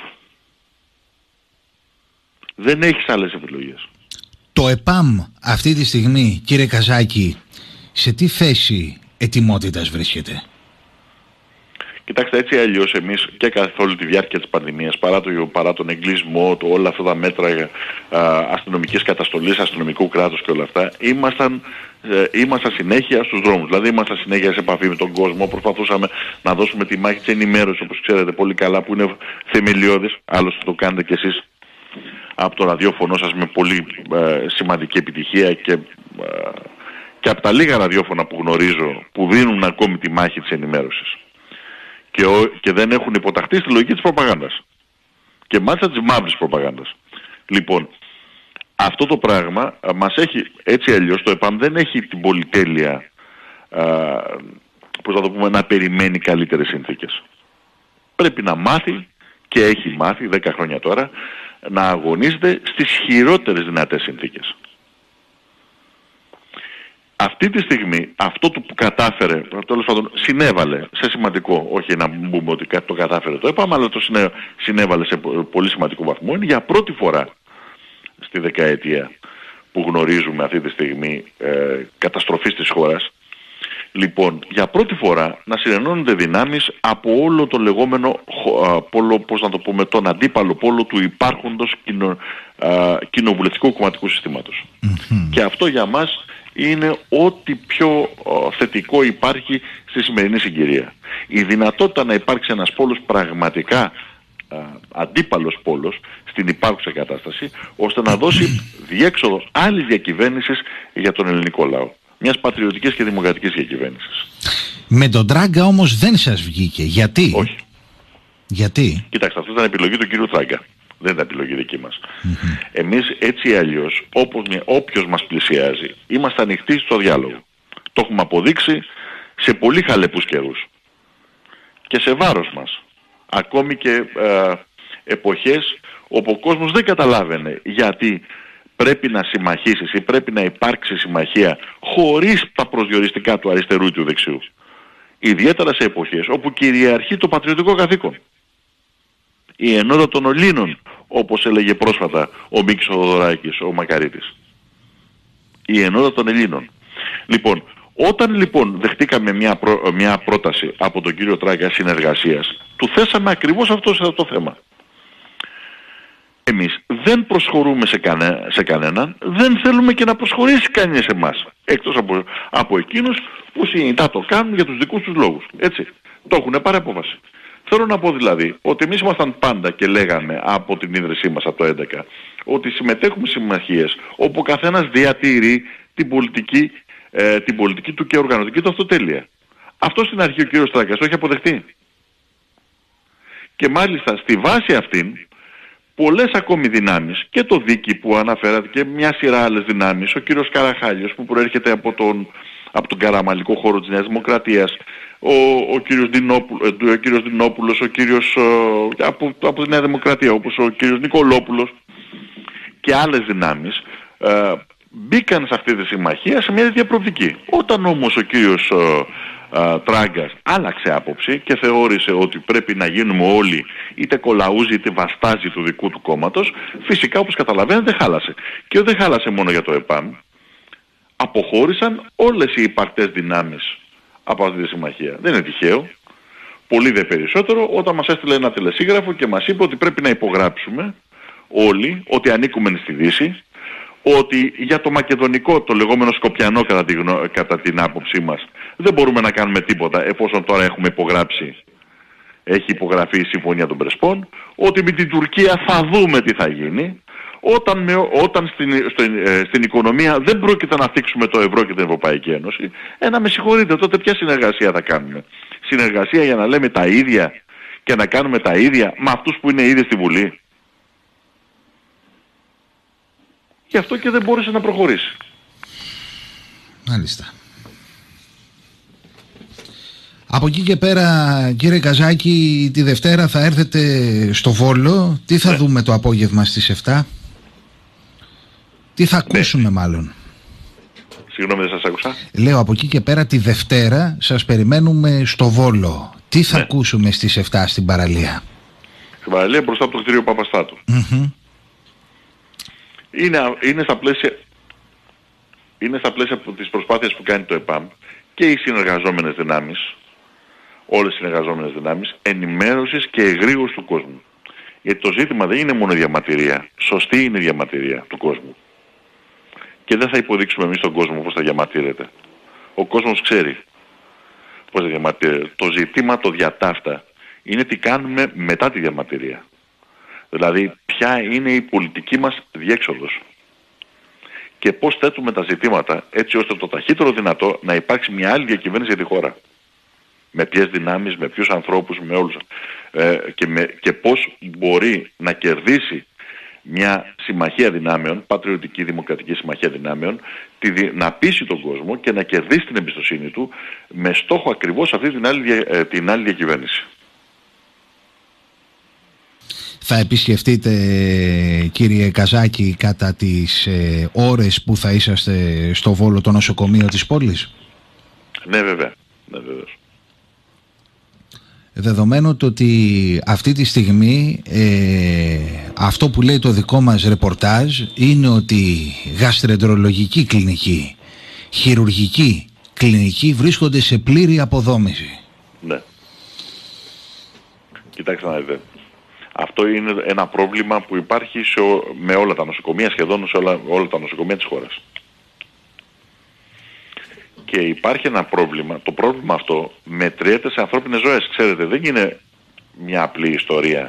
Δεν έχεις άλλες επιλογές. Το ΕΠΑΜ αυτή τη στιγμή, κύριε Καζάκη, σε τι θέση ετοιμότητας βρίσκεται? Κοιτάξτε, έτσι αλλιώς εμείς και καθ' όλη τη διάρκεια της πανδημίας, παρά τον εγκλισμό, όλα αυτά τα μέτρα αστυνομικής καταστολής, αστυνομικού κράτους και όλα αυτά, ήμασταν συνέχεια στους δρόμους. Δηλαδή ήμασταν συνέχεια σε επαφή με τον κόσμο, προσπαθούσαμε να δώσουμε τη μάχη της ενημέρωσης, όπως ξέρετε πολύ καλά, που είναι θεμελιώδης, άλλωστε το κάνετε κι εσείς από το ραδιόφωνο σας με πολύ σημαντική επιτυχία και από τα λίγα ραδιόφωνα που γνωρίζω που δίνουν ακόμη τη μάχη της ενημέρωσης. Και δεν έχουν υποταχθεί στη λογική της προπαγάνδας. Και μάλιστα της μαύρης προπαγάνδας. Λοιπόν, αυτό το πράγμα μας έχει, έτσι αλλιώς το ΕΠΑΜ δεν έχει την πολυτέλεια, πώς θα το πούμε, να περιμένει καλύτερες συνθήκες. Πρέπει να μάθει, και έχει μάθει 10 χρόνια τώρα, να αγωνίζεται στις χειρότερες δυνατές συνθήκες. Αυτή τη στιγμή αυτό που κατάφερε, τέλος πάντων συνέβαλε σε σημαντικό, όχι να πούμε ότι το κατάφερε το ΕΠΑΜ, αλλά το συνέβαλε σε πολύ σημαντικό βαθμό, είναι για πρώτη φορά στη δεκαετία που γνωρίζουμε αυτή τη στιγμή καταστροφής της χώρας. Λοιπόν, για πρώτη φορά να συνενώνονται δυνάμεις από όλο το λεγόμενο πόλο, πώς να το πούμε, τον αντίπαλο πόλο του υπάρχοντος κοινοβουλευτικού κομματικού συστήματος. Και αυτό για μας είναι ό,τι πιο θετικό υπάρχει στη σημερινή συγκυρία. Η δυνατότητα να υπάρξει ένας πόλος πραγματικά αντίπαλος πόλος στην υπάρχουσα κατάσταση, ώστε να δώσει διέξοδο άλλης διακυβέρνησης για τον ελληνικό λαό. Μιας πατριωτικής και δημοκρατικής διακυβέρνησης. Με τον Τράγκα όμως δεν σας βγήκε. Γιατί? Όχι. Γιατί? Κοιτάξτε, αυτή ήταν επιλογή του κύριου Τράγκα. Δεν ήταν επιλογή δική μας. Εμείς έτσι ή αλλιώς, όποιος μας πλησιάζει, είμαστε ανοιχτοί στο διάλογο. Το έχουμε αποδείξει σε πολύ χαλεπούς καιρούς. Και σε βάρος μας. Ακόμη και εποχές όπου ο κόσμος δεν καταλάβαινε γιατί πρέπει να συμμαχίσεις ή πρέπει να υπάρξει συμμαχία χωρίς τα προσδιοριστικά του αριστερού ή του δεξιού. Ιδιαίτερα σε εποχές όπου κυριαρχεί το πατριωτικό καθήκον. Η ενότητα των Ελλήνων, όπως έλεγε πρόσφατα ο Μίκης Θοδωράκης, ο Μακαρίτης. Η ενότητα των Ελλήνων. Λοιπόν, όταν λοιπόν δεχτήκαμε μια πρόταση από τον κύριο Τράγκα συνεργασίας, του θέσαμε ακριβώς αυτό το θέμα. Εμείς δεν προσχωρούμε σε κανέναν, δεν θέλουμε και να προσχωρήσει κανείς σε εμάς. Εκτός από εκείνους που συνειδητά το κάνουν για τους δικούς τους λόγους. Έτσι. Το έχουν πάρει απόφαση. Θέλω να πω δηλαδή ότι εμείς ήμασταν πάντα και λέγαμε από την ίδρυσή μας από το 2011 ότι συμμετέχουμε σε συμμαχίες όπου ο καθένας διατηρεί την πολιτική του και οργανωτική του αυτοτέλεια. Αυτό στην αρχή ο κύριος Τράγκας το έχει αποδεχτεί. Και μάλιστα στη βάση αυτήν πολλές ακόμη δυνάμεις και το Δίκη που αναφέρατε και μια σειρά άλλες δυνάμεις, ο κύριος Καραχάλιος που προέρχεται από τον καραμαλικό χώρο της Νέας Δημοκρατίας, ο κύριος Δινόπουλος, από τη Νέα Δημοκρατία όπως ο κύριος Νικολόπουλος και άλλες δυνάμεις μπήκαν σε αυτή τη συμμαχία σε μια τέτοια προοπτική. Όταν όμως ο κύριος Τράγκας άλλαξε άποψη και θεώρησε ότι πρέπει να γίνουμε όλοι είτε κολαούζοι είτε βαστάζοι του δικού του κόμματος, φυσικά όπως καταλαβαίνετε χάλασε. Και δεν χάλασε μόνο για το ΕΠΑΜ, αποχώρησαν όλες οι υπαρκτές δυνάμεις από αυτή τη συμμαχία. Δεν είναι τυχαίο, πολύ δε περισσότερο όταν μας έστειλε ένα τελεσίγραφο και μας είπε ότι πρέπει να υπογράψουμε όλοι ότι ανήκουμε στη Δύση, ότι για το μακεδονικό, το λεγόμενο σκοπιανό κατά την άποψή μας, δεν μπορούμε να κάνουμε τίποτα εφόσον τώρα έχουμε υπογράψει, έχει υπογραφεί η Συμφωνία των Πρεσπών, ότι με την Τουρκία θα δούμε τι θα γίνει, όταν στην οικονομία δεν πρόκειται να θίξουμε το ευρώ και την Ευρωπαϊκή Ένωση, να με συγχωρείτε, τότε ποια συνεργασία θα κάνουμε? Συνεργασία για να λέμε τα ίδια και να κάνουμε τα ίδια με αυτούς που είναι ήδη στη Βουλή? Γι' αυτό και δεν μπόρεσε να προχωρήσει. Μάλιστα. Από εκεί και πέρα, κύριε Καζάκη, τη Δευτέρα θα έρθετε στο Βόλο. Τι θα δούμε το απόγευμα στις 7? Τι θα ακούσουμε μάλλον? Συγγνώμη, δεν σας άκουσα. Λέω, από εκεί και πέρα τη Δευτέρα σας περιμένουμε στο Βόλο. Τι θα ακούσουμε στις 7 στην παραλία? Στην παραλία μπροστά από το κτίριο Παπαστάτου. Είναι στα πλαίσια της προσπάθειας που κάνει το ΕΠΑΜ και οι συνεργαζόμενες δυνάμεις, όλες οι συνεργαζόμενες δυνάμεις, ενημέρωσης και εγρήγορσης του κόσμου. Γιατί το ζήτημα δεν είναι μόνο η διαμαρτυρία. Σωστή είναι η διαμαρτυρία του κόσμου. Και δεν θα υποδείξουμε εμείς τον κόσμο πώς θα διαμαρτύρεται. Ο κόσμος ξέρει πώς θα διαμαρτύρεται. Το ζητήμα, το διατάφτα, είναι τι κάνουμε μετά τη διαμαρτυρία. Δηλαδή, ποια είναι η πολιτική μας διέξοδος. Και πώς θέτουμε τα ζητήματα έτσι ώστε το ταχύτερο δυνατό να υπάρξει μια άλλη διακυβέρνηση για τη χώρα. Με ποιες δυνάμεις, με ποιους ανθρώπους, με όλους. Και πώς μπορεί να κερδίσει μια συμμαχία δυνάμεων, πατριωτική δημοκρατική συμμαχία δυνάμεων, να πείσει τον κόσμο και να κερδίσει την εμπιστοσύνη του με στόχο ακριβώς αυτή την άλλη διακυβέρνηση. Θα επισκεφτείτε, κύριε Καζάκη, κατά τις ώρες που θα είσαστε στο Βόλο, το νοσοκομείο της πόλης? Ναι, βέβαια. Ναι, βεβαίως. Δεδομένου το ότι αυτή τη στιγμή αυτό που λέει το δικό μας ρεπορτάζ είναι ότι γαστρεντερολογική κλινική, χειρουργική κλινική βρίσκονται σε πλήρη αποδόμηση. Ναι. Κοιτάξτε να δείτε. Αυτό είναι ένα πρόβλημα που υπάρχει με όλα τα νοσοκομεία, σχεδόν σε όλα τα νοσοκομεία της χώρας. Και υπάρχει ένα πρόβλημα, το πρόβλημα αυτό μετριέται σε ανθρώπινες ζωές. Ξέρετε, δεν είναι μια απλή ιστορία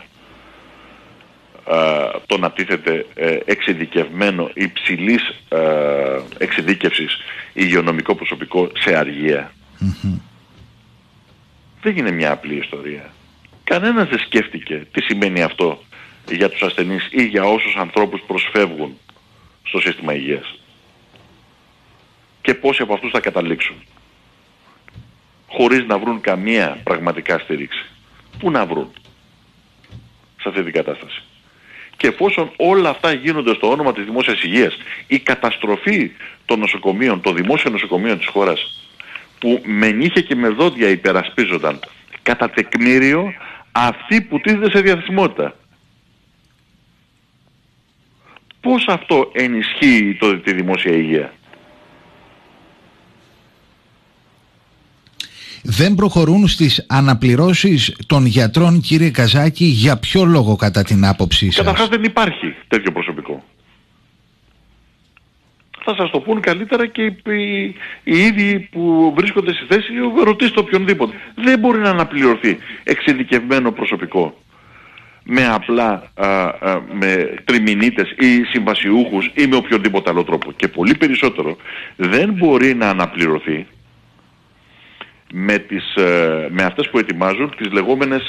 το να τίθεται εξειδικευμένο, υψηλής εξειδίκευσης υγειονομικό προσωπικό σε αργία. Δεν είναι μια απλή ιστορία. Κανένας δεν σκέφτηκε τι σημαίνει αυτό για τους ασθενείς ή για όσους ανθρώπους προσφεύγουν στο σύστημα υγείας. Και πόσοι από αυτούς θα καταλήξουν χωρίς να βρουν καμία πραγματικά στήριξη. Πού να βρουν? σε αυτή την κατάσταση. Και εφόσον όλα αυτά γίνονται στο όνομα της δημόσιας υγείας, η καταστροφή των νοσοκομείων, των δημόσιων νοσοκομείων της χώρας, που με νύχια και με δόντια υπερασπίζονταν κατά τεκμήριο αυτοί που τίθεται σε διαθεσιμότητα. Πώς αυτό ενισχύει τη δημόσια υγεία? Δεν προχωρούν στις αναπληρώσεις των γιατρών, κύριε Καζάκη, για ποιο λόγο κατά την άποψή σας? Καταρχάς δεν υπάρχει τέτοιο προσωπικό. Θα σας το πούν καλύτερα και οι ίδιοι που βρίσκονται στη θέση, ρωτήστε οποιονδήποτε. Δεν μπορεί να αναπληρωθεί εξειδικευμένο προσωπικό με απλά με τριμηνίτες ή συμβασιούχους ή με οποιονδήποτε άλλο τρόπο. Και πολύ περισσότερο δεν μπορεί να αναπληρωθεί με αυτές που ετοιμάζουν τις λεγόμενες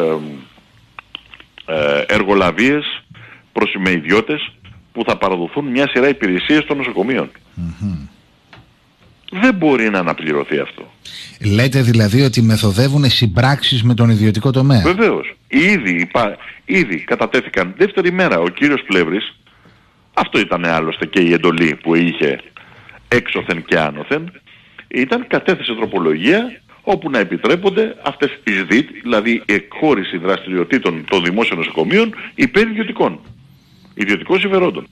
εργολαβίες προς ιδιώτες που θα παραδοθούν μια σειρά υπηρεσίες των νοσοκομείων. Δεν μπορεί να αναπληρωθεί αυτό. Λέτε δηλαδή ότι μεθοδεύουν συμπράξεις με τον ιδιωτικό τομέα? Βεβαίως. Ήδη κατατέθηκαν δεύτερη μέρα ο κύριος Πλεύρης, αυτό ήταν άλλωστε και η εντολή που είχε έξωθεν και άνωθεν, κατέθεσε τροπολογία όπου να επιτρέπονται αυτές τις ΔΙΤ, δηλαδή η εκχώρηση δραστηριοτήτων των δημόσιων νοσοκομείων υπέρ ιδιωτικών συμφερόντων.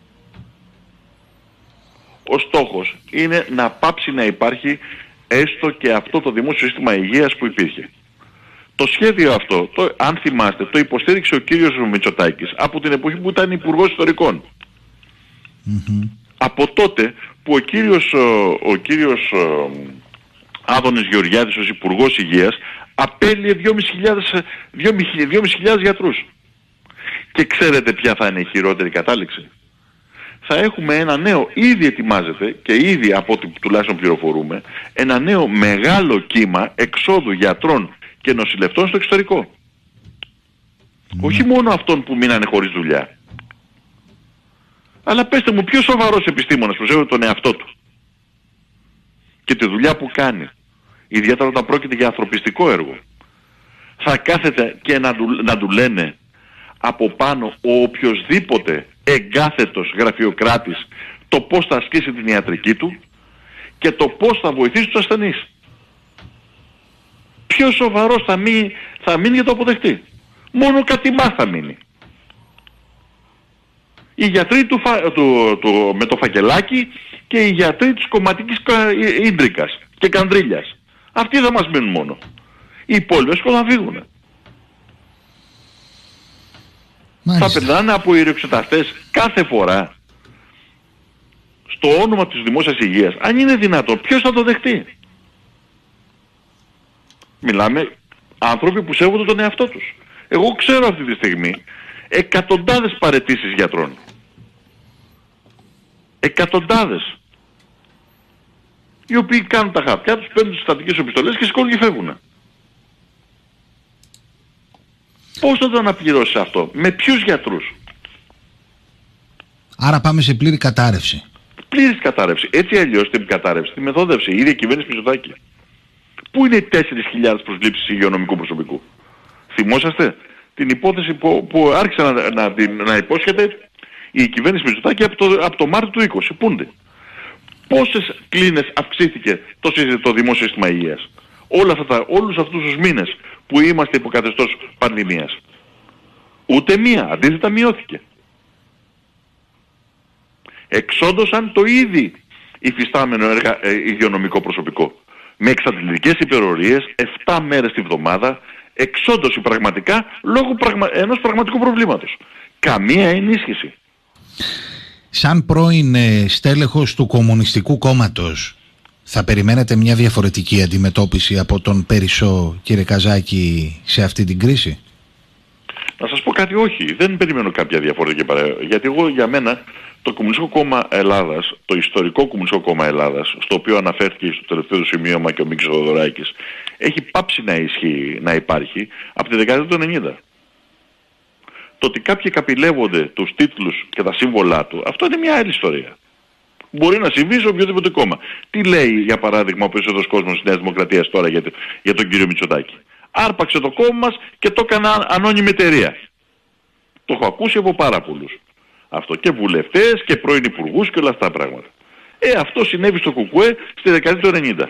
Ο στόχος είναι να πάψει να υπάρχει έστω και αυτό το δημόσιο σύστημα υγείας που υπήρχε. Το σχέδιο αυτό, αν θυμάστε, το υποστήριξε ο κύριος Μητσοτάκης από την εποχή που ήταν υπουργός ιστορικών. Από τότε που ο κύριος Άδωνης Γεωργιάδης ως υπουργός υγείας απέλυε 2.500 γιατρούς. Και ξέρετε ποια θα είναι η χειρότερη κατάληξη? Θα έχουμε ένα νέο, ήδη ετοιμάζεται και ήδη από ό,τι τουλάχιστον πληροφορούμε, ένα νέο μεγάλο κύμα εξόδου γιατρών και νοσηλευτών στο εξωτερικό. Όχι μόνο αυτών που μείνανε χωρίς δουλειά. Αλλά πέστε μου, ποιος σοβαρός επιστήμονας που σέβεται τον εαυτό του και τη δουλειά που κάνει, ιδιαίτερα όταν πρόκειται για ανθρωπιστικό έργο, θα κάθεται και να του λένε από πάνω ο οποιοσδήποτε εγκάθετος γραφειοκράτης το πώς θα ασκήσει την ιατρική του και το πώς θα βοηθήσει τους ασθενείς? Ποιος σοβαρός θα μείνει για το αποδεχτεί? Μόνο κάτι θα μείνει. Οι γιατροί με το φακελάκι και οι γιατροί της κομματικής ίντρικας και καντρίλιας. Αυτοί θα μας μείνουν μόνο. Οι υπόλοιπες θα φύγουν. Θα περνάνε από ιεροεξεταστές κάθε φορά στο όνομα της δημόσιας υγείας. Αν είναι δυνατόν, ποιος θα το δεχτεί? Μιλάμε άνθρωποι που σέβονται τον εαυτό τους. Εγώ ξέρω αυτή τη στιγμή εκατοντάδες παραιτήσεις γιατρών. Εκατοντάδες. Οι οποίοι κάνουν τα χαρτιά τους, παίρνουν τις στατικές επιστολές και σηκώνουν και φεύγουν. Πώς θα το αναπληρώσεις αυτό? Με ποιους γιατρούς? Άρα πάμε σε πλήρη κατάρρευση. Πλήρης κατάρρευση. Έτσι αλλιώς την κατάρρευση τη μεθόδευσε η ίδια κυβέρνηση Μητσοτάκη. Πού είναι οι 4.000 προσλήψεις υγειονομικού προσωπικού? Θυμόσαστε την υπόθεση που άρχισε να υπόσχεται η κυβέρνηση Μητσοτάκη από το Μάρτιο του 20. Πούνται. Πόσες κλίνες αυξήθηκε το δημόσιο σύστημα υγείας? Όλους αυτούς τους μήνες που είμαστε υπό καθεστώς πανδημίας. Ούτε μία, αντίθετα μειώθηκε. Εξόντωσαν το ήδη υφιστάμενο υγειονομικό προσωπικό. Με εξαντλητικές υπερορίες, 7 μέρες τη βδομάδα, εξόντωση πραγματικά λόγω ενός πραγματικού προβλήματος. Καμία ενίσχυση. Σαν πρώην στέλεχος του Κομμουνιστικού Κόμματος, θα περιμένετε μια διαφορετική αντιμετώπιση από τον Περισσό, κύριε Καζάκη, σε αυτή την κρίση? Να σας πω κάτι, όχι. Δεν περιμένω κάποια διαφορετική γιατί για μένα το Κομμουνιστικό Κόμμα Ελλάδας, το ιστορικό Κομμουνιστικό Κόμμα Ελλάδας, στο οποίο αναφέρθηκε στο τελευταίο σημείωμα και ο Μίκης Θοδωράκης, έχει πάψει να υπάρχει από τη δεκαετία του 90. Το ότι κάποιοι καπηλεύονται τους τίτλους και τα σύμβολά του, αυτό είναι μια άλλη ιστορία. Μπορεί να συμβεί σε οποιοδήποτε κόμμα. Τι λέει για παράδειγμα ο περισσότερος κόσμος της Νέας Δημοκρατίας τώρα για τον κύριο Μητσοτάκη? Άρπαξε το κόμμα μας και το έκανε ανώνυμη εταιρεία. Το έχω ακούσει από πάρα πολλούς. Αυτό και βουλευτές και πρώην υπουργούς και όλα αυτά τα πράγματα. Αυτό συνέβη στο ΚΚΕ στη δεκαετία του 90.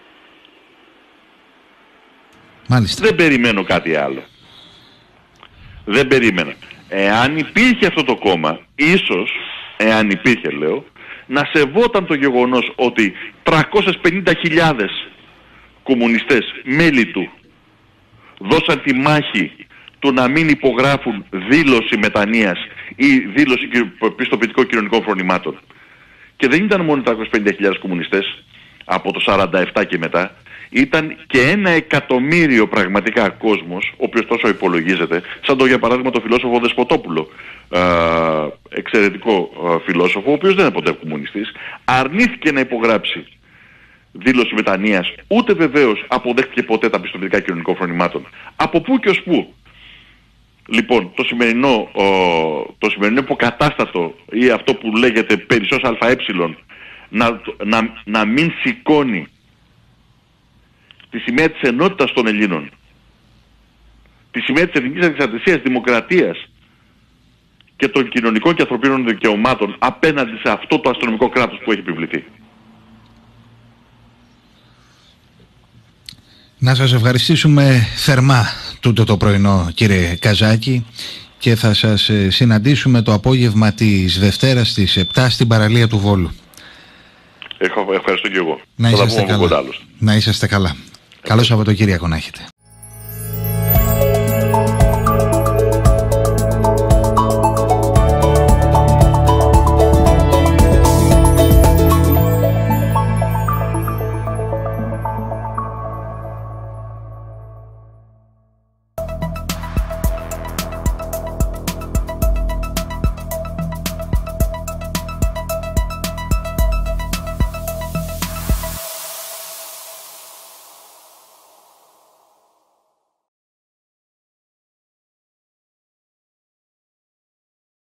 Μάλιστα. Δεν περιμένω κάτι άλλο. Δεν περίμενα. Εάν υπήρχε αυτό το κόμμα, ίσως, εάν υπήρχε λέω, να σεβόταν το γεγονός ότι 350.000 κομμουνιστές, μέλη του, δώσαν τη μάχη του να μην υπογράφουν δήλωση μετανοίας ή δήλωση πιστοποιητικών κοινωνικών φρονημάτων. Και δεν ήταν μόνο 350.000 κομμουνιστές από το 47 και μετά, ήταν και 1 εκατομμύριο πραγματικά κόσμος, ο οποίος τόσο υπολογίζεται, σαν το για παράδειγμα το φιλόσοφο Δεσποτόπουλο, εξαιρετικό φιλόσοφο, ο οποίος δεν είναι ποτέ κομμουνιστής, αρνήθηκε να υπογράψει δήλωση μετανοίας, ούτε βεβαίως αποδέχτηκε ποτέ τα πιστοποιητικά κοινωνικών φρονημάτων. Από πού και ως πού. Λοιπόν, το σημερινό υποκατάστατο ή αυτό που λέγεται περισσός ΑΕ να μην σηκώνει τη σημαία της ενότητας των Ελλήνων, τη σημαία της εθνικής ανεξαρτησίας, δημοκρατίας και των κοινωνικών και ανθρωπίνων δικαιωμάτων απέναντι σε αυτό το αστυνομικό κράτος που έχει επιβληθεί. Να σας ευχαριστήσουμε θερμά τούτο το πρωινό, κύριε Καζάκη, και θα σας συναντήσουμε το απόγευμα της Δευτέρας στις 7 στην παραλία του Βόλου. Ευχαριστώ και εγώ. Να είσαστε καλά. Να είσαστε καλά. Καλό Σαββατοκύριακο να έχετε.